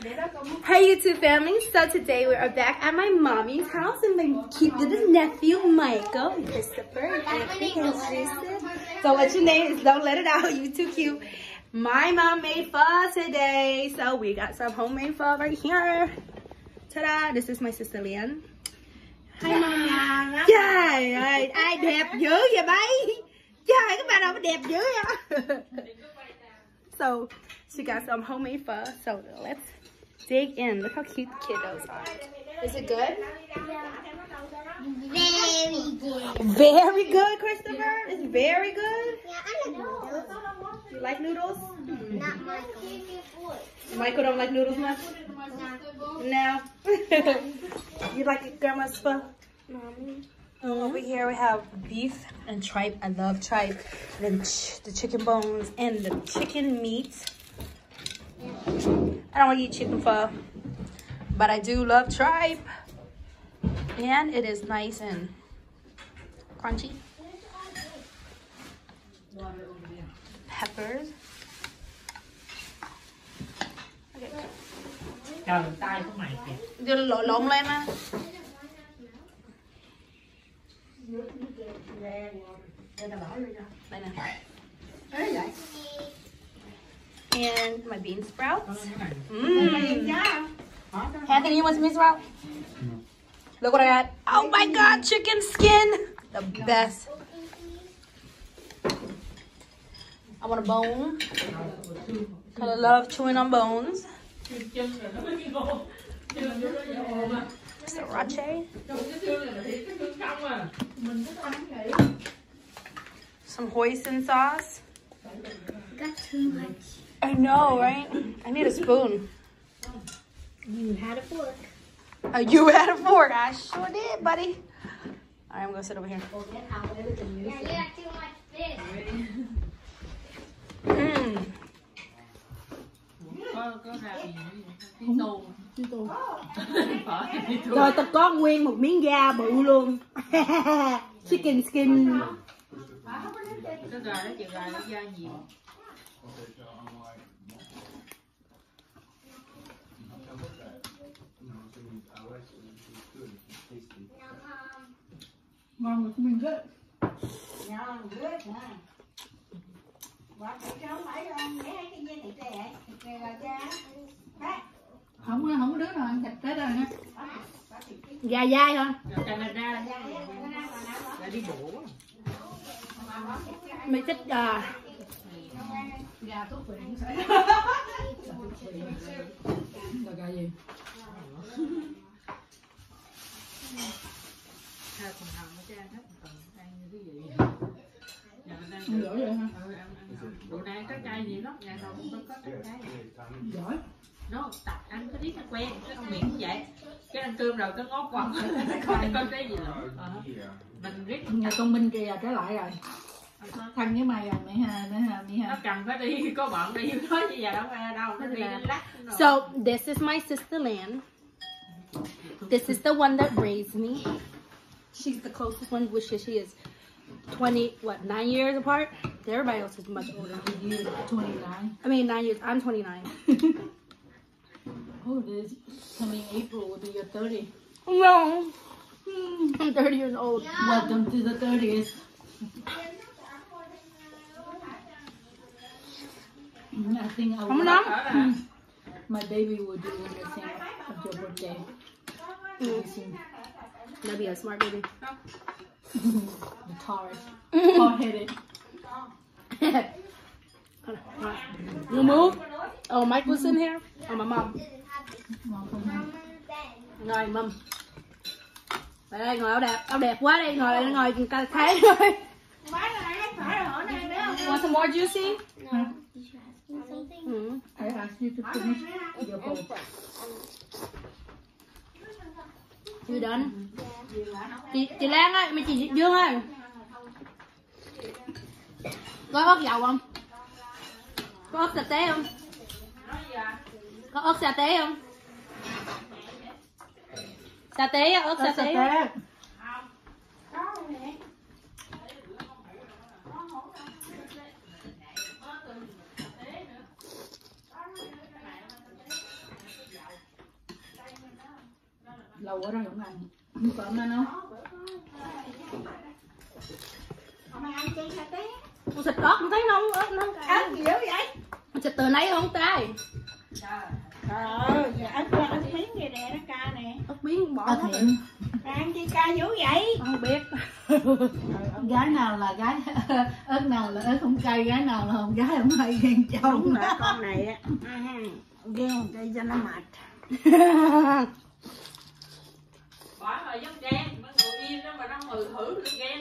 Hey YouTube family, so today we are back at my mommy's house and my cute little nephew Michael, Christopher, and so what's your name? Don't let it out, you too cute. My mom made pho today, so we got some homemade pho right here. Ta-da! This is my sister Lian. Hi mommy. Trời ơi, ai đẹp dữ vậy bay? Trời, các bạn đâu có đẹp dữ vậy? So she got some homemade pho, so let's dig in. Look how cute the kiddos are. Is it good? Very good. Very good, Christopher? It's very good? Yeah, I like noodles. You like noodles? Not Michael. Michael don't like noodles much? No. You like grandma's pho? Mommy. Over here we have beef and tripe. I love tripe. And then the chicken bones and the chicken meat. I don't want to eat chicken pho, but I do love tripe. And it is nice and crunchy. Peppers. Trời tay của mày kìa. Đưa lộn lên á. Đây nè. And my bean sprouts. Anthony, you want some bean sprouts? Look what I got. Oh my god, chicken skin. The best. I want a bone. Cause I love chewing on bones. Sriracha. Some hoisin sauce. Got too much. I know, right? I need a spoon. You had a fork. You had a fork. I sure did, buddy. All right, I'm gonna sit over here. Yeah, you got too much fish. Mmm. Rồi tao có nguyên một miếng da bự luôn. Chicken skin. Cái gà đó chị gà nó da nhiều. Ngon rồi, mình good. Không có đứa nào ăn thịt tới rồi ha. Gà dai hả? Canada là đi bộ. Mày thích gà. Gà thuốc viện. Là gà gì? Hai phần hầm nó cho ăn hết phần ăn như cái gì. Ăn giỏi vậy hả? Bữa nay có chai gì lắm, nhà nào cũng có cái chai. Giỏi. Nó tập ăn cái riết nó quen, cái con miệng cũng vậy. Cái ăn cơm rồi cái ngó quằn, có cái gì nữa. Mình riết Nhà con Minh kìa trở lại rồi. Thân với mày rồi mẹ ha, nó cần phải đi, có bọn đi nói như vậy đâu nó đi lắc. So this is my sister Lan. This is the one that raised me. She's the closest one, which she is 9 years apart. Everybody else is much older. You 29. I mean 9 years. I'm 29. Oh, this coming April will be your 30. No. I'm 30 years old. Welcome to the 30s. I think I will, my baby will do the same of your birthday. That'd be a smart baby. The Taurus. Hard-headed. You move? Oh, Mike was in here? Oh, my mom. Rồi, mom. Lại đây, ngồi áo đẹp quá đây, ngồi ta thấy rồi. Want some more juicy? No. You should ask me something. I asked you to finish your bowl. You done? Chị Lan ơi, mày chị Dương ơi. Có ớt dầu không? Có ớt sa tế không? Có ớt sa tế không? Sa tế, ớt sa tế. Lâu quá rồi không ăn. Có ăn không? Mày ăn chi hả té? Con xịt ớt không thấy không? Ớt nó không Ớt gì dữ vậy? con xịt từ nãy không trai. Trời ơi, ớt miếng vậy nè, nó ca nè. Ớt biến bỏ Ớt nó. hiểm. Ăn chi ca dữ vậy? Con không biết. Gái nào là gái, ớt nào là ớt không cay, gái nào là không gái không hay ghen Đúng chồng. rồi, con này á. Ghen cây cho nó mệt. Bỏ vào giống ghen, nó ngồi im đó mà nó ngồi thử lên ghen.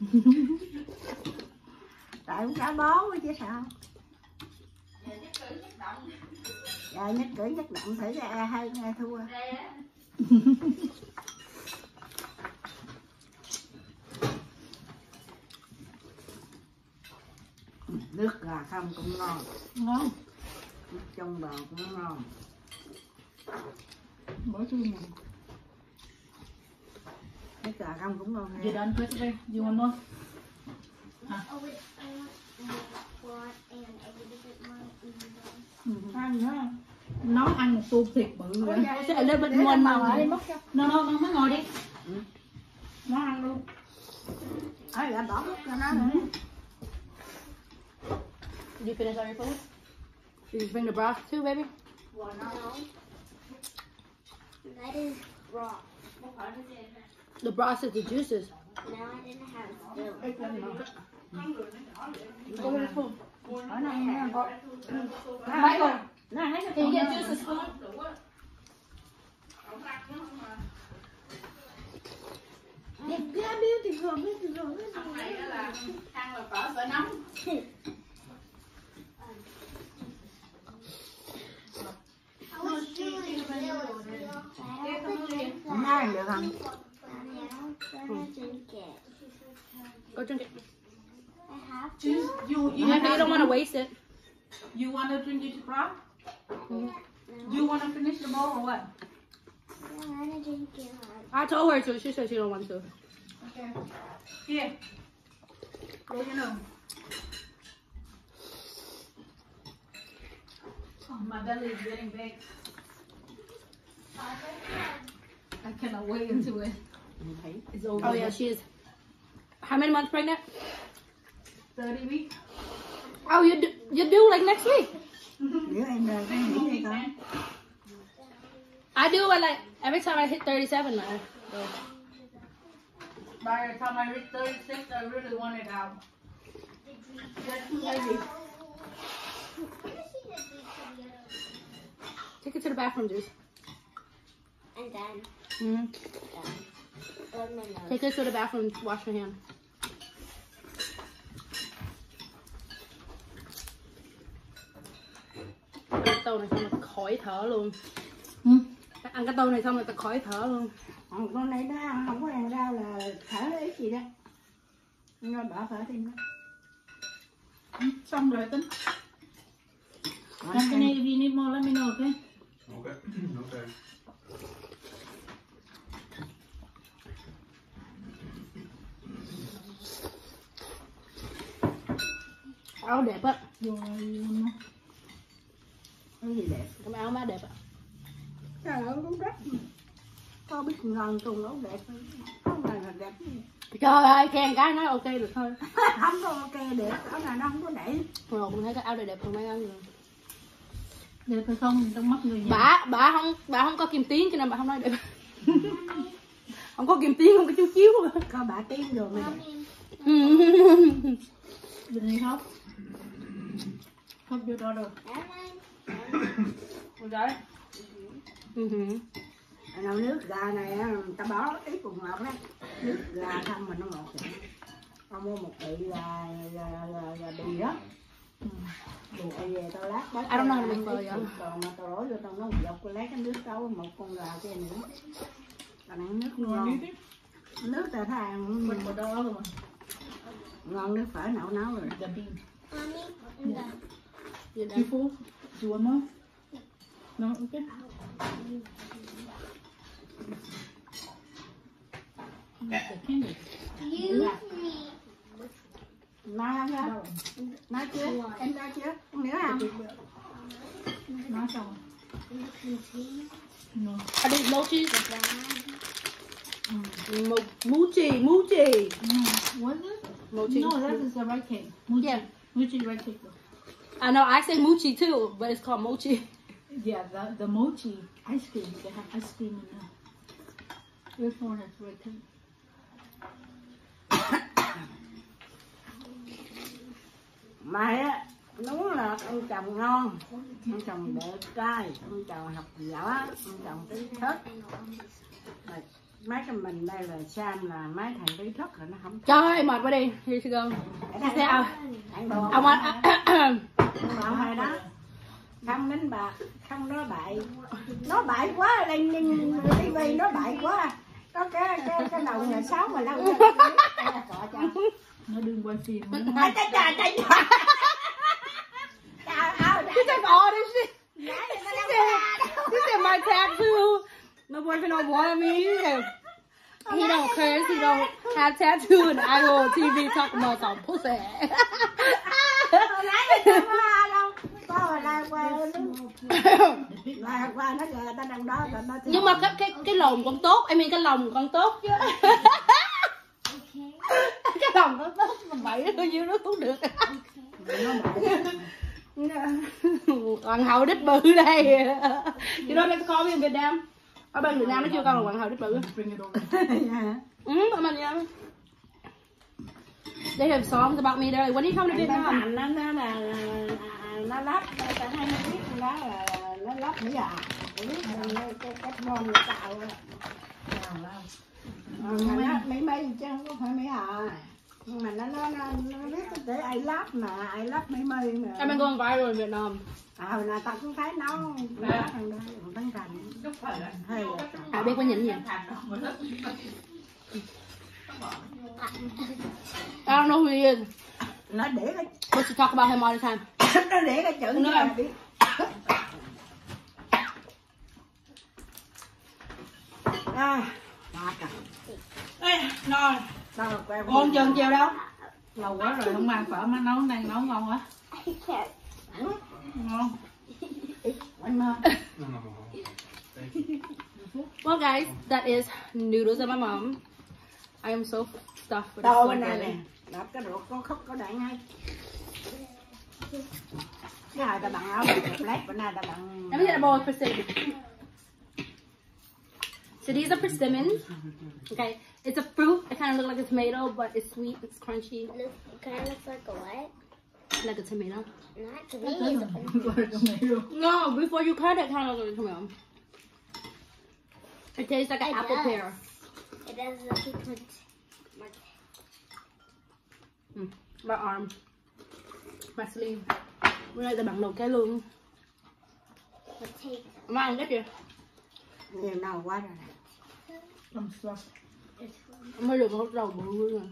Tại cũng cá bó chứ sao? Dạ nhất cử nhất động thử ra hay nghe thua. Nước gà không cũng ngon, Ngon. nước trong bò cũng ngon. Bỏ chui nè. Nước gà không cũng ngon You nha. done with it? You want more? Oh wait, I want what and I didn't want to Ăn nữa. Nó ăn một tô thịt bự rồi. Sẽ lên bên nguồn màu ấy. Nó mới ngồi đi. nó ăn luôn. Ấy là bỏ nước cho nó nữa. Did you finish all your food? Did you bring the broth too, baby? That is raw. The broth is the juices. Now I didn't have to. Go with the spoon. Ở đây nè, có. Michael, Nó thấy nó can you get juice a spoon? đẹp ghê, beautiful, beautiful. Ăn này đó là ăn là phở phở nóng. Nói được không? Go drink it. You You don't want to waste it. You want to drink it brown? You want to finish the bowl or what? I told her to. She said she don't want to. Okay. Here. Go you know. Oh, my belly is getting big. I cannot wait until it's over. Oh yeah, she is. How many months pregnant? 30 weeks. Oh, you do like next week. Nếu em rời cái nghĩ đi con. I do it like every time I hit 37. Man. So. By the time I reach 36, I really want it out. Take it to the bathroom, juice. And then, Mm-hmm. my nose. Take it to the bathroom. Wash your hand. Ăn cái tô này xong rồi khỏi thở luôn. Ăn cái tô này xong rồi khỏi thở luôn. Con này nó ăn không có ăn rau là thở lấy gì đó. Rồi bỏ phở thêm đó. Xong rồi tính. Anthony, if you need more, let me know, okay? Okay. Okay. Áo đẹp á. You want Cái gì đẹp? Cái áo má đẹp á. Trời ơi, cũng rất. Có biết ngon cùng nó đẹp. Không phải là đẹp. Trời ơi, khen cái nói ok được thôi. Không có ok đẹp, áo này nó không có đẩy. Rồi cũng thấy cái áo này đẹp hơn mấy áo rồi. Đẹp hay không trong mắt người nhà. Bà không có kim tuyến cho nên bà không nói đẹp. Không có kim tuyến, không có chú chiếu. Có bà tiếng rồi mà đẹp. Đừng đi khóc. Khóc vô đó rồi. Rồi đấy. Nấu nước gà này á, người ta bỏ ít bột ngọt đó. Nước gà không mà nó ngọt vậy. Con mua một bị là bì đó. Bì về tao lát bớt. I don't know how to make phở vậy. Còn mà tao đổ vô tao nấu một dọc, tôi lấy cái nước đâu một con gà kia nữa. Còn ăn nước ngon. Nước tao thấy ăn Mình một đó rồi mà. ngon, nước phở nấu rồi. The bean. Dạ. You full? You want more? No, okay. The candy. Nói ăn chưa? Nói chưa? Em nói chưa? Không nhớ không? Nói xong rồi. No. I didn't know cheese. Mochi. Was it? Mochi. No, that is a rice cake. Mochi. Yeah. Mochi rice cake. I know, I say mochi too, but it's called mochi. Yeah, the mochi ice cream. They have ice cream in there. This one is rice cake. Mày á, đúng là ông chồng ngon, ông chồng đẹp trai, ông chồng học giỏi, ông chồng trí thức. Mấy cái mình đây là Sam là mấy thằng trí thức rồi nó không. Trời ơi, mệt quá đi. Here she go. Thằng đồ, I want... bảo hay đó, không đánh bạc, không nói bậy, nói bậy quá, lên TV nói bậy quá. Có cái đầu nhà 6 mà lâu rồi. Nó đừng quay phim. Trời. She took all this shit. She said my tattoo. My boyfriend don't want me. He don't curse. He don't have tattoo. And I go on TV talking about some pussy. Nhưng mà cái lồng con tốt. I mean cái lòng con tốt chứ. Cái lòng nó tốt mà bậy nó nhiêu nó cũng được. Hoàng hậu đít bự đây. You know they call me in Vietnam. Ở bên Việt Nam nó chưa coi là hoàng hậu đít bự. Mình nha. They have songs about me. They're like, when are you coming to Vietnam? Nó lắp, ta hay nó biết đó là nó lắp nữa à. Biết cái ngon người tạo rồi. Mà nó mấy chứ không có phải mấy à. Nhưng mà nó biết để ai lắp mà ai lắp mấy mà. Em đang going viral in Vietnam. Hồi nào tao cũng thấy nó thằng đó thằng hay. À biết có nhìn gì? I don't know who he is. Nó để cái But you talk about him all the time. nó để cái chữ nữa biết. Ê, no. Con chừng chiều đâu? Lâu quá rồi không ăn phở mà nấu đang nấu ngon quá. Ngon. Well guys, that is noodles of my mom. I am so stuffed with Đâu so bên này good. nè, đập cái ruột có khúc có đạn hay. Cái này ta bằng áo black, bên này ta bằng. Let me get a bowl of persimmon. So these are persimmons. Okay, it's a fruit. It kind of looks like a tomato, but it's sweet. It's crunchy, It kind of looks like a what? like a tomato. Not to me. No, before you cut it, kind of looks like a tomato. It tastes like an It apple does. pear. It does look like My arm, my sleeve. Bữa nay ta bằng đầu cái luôn. potato. Má ăn cái gì? Nhiều nào quá rồi nè. I'm stuffed. Mới được một đầu bự rồi.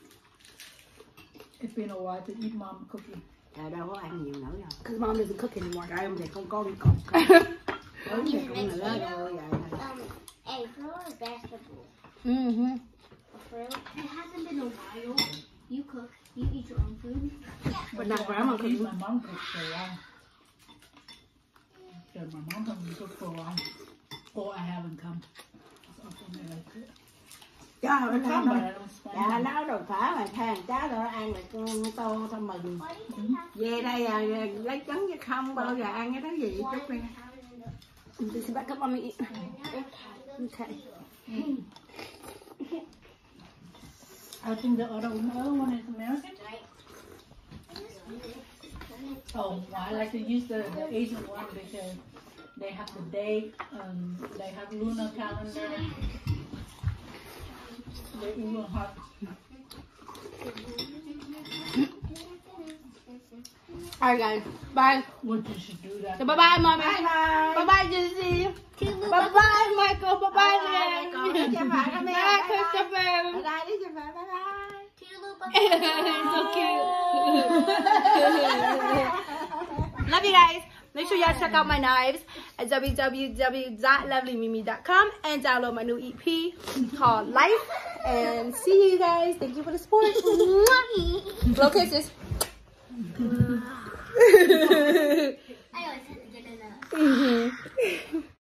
It's been a while to eat mom cooking. Trời đâu có ăn nhiều nữa đâu. Cause mom doesn't cook anymore. Trời ông thì không có cái cột. Đúng thì không nữa rồi vậy. Egg roll or vegetable? Mm-hmm. Fruit. It hasn't been a while. You cook. You eat your own food. But not grandma My cooking. mom cooked for a while. So my mom hasn't cooked for a while. Or I haven't come. Something like that. Trời I come, but I don't spend dạ time. nấu đồ phá mà than cá rồi ăn là con tô thôi mừng. Về đây à, lấy trứng chứ không bao giờ ăn cái đó gì chút đi. This is back up on me. Okay. I think the other one is American. Oh, well, I like to use the Asian one because they have the date, they have lunar calendar. They're even hot. Alright guys, bye. What you should do that? So bye bye mommy. Bye bye. Bye bye Jesse. Bye bye Michael. Bye bye Lynn. Bye Christopher. Ở đây đi cho bà bye bye. So cute. Love you guys. Make sure y'all check out my knives at www.lovelymimi.com and download my new EP called Life. And see you guys. Thank you for the support. Blow kisses. I always have to get in a